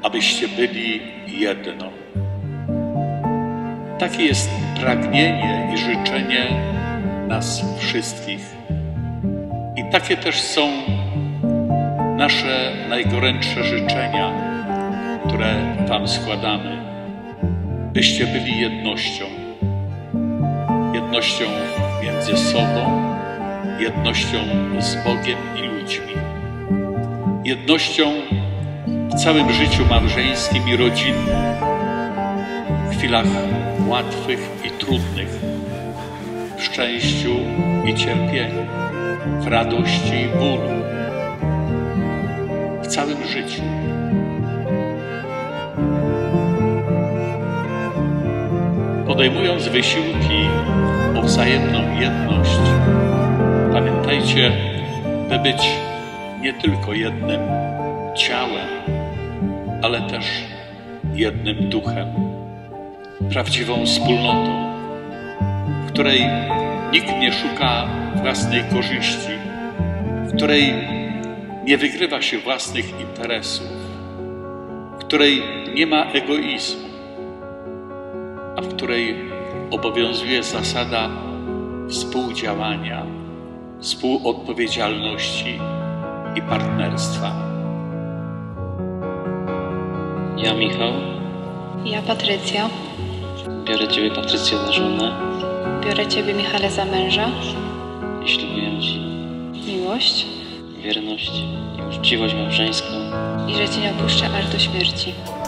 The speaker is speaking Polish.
abyście byli jedno. Takie jest pragnienie i życzenie nas wszystkich. I takie też są nasze najgorętsze życzenia, które Wam składamy, byście byli jednością. Jednością między sobą, jednością z Bogiem i ludźmi. Jednością w całym życiu małżeńskim i rodzinnym, w chwilach łatwych i trudnych, w szczęściu i cierpieniu, w radości i bólu, w całym życiu. Podejmując wysiłki o wzajemną jedność, pamiętajcie, by być nie tylko jednym ciałem, ale też jednym duchem, prawdziwą wspólnotą, w której nikt nie szuka własnej korzyści, w której nie wygrywa się własnych interesów, w której nie ma egoizmu, a w której obowiązuje zasada współdziałania, współodpowiedzialności i partnerstwa. Ja, Michał. Ja, Patrycja. Biorę Ciebie, Patrycjo, za żonę. Biorę Ciebie, Michale, za męża. I ślubuję Ci Miłość. wierność i uczciwość małżeńską. I że Cię nie opuszczę aż do śmierci.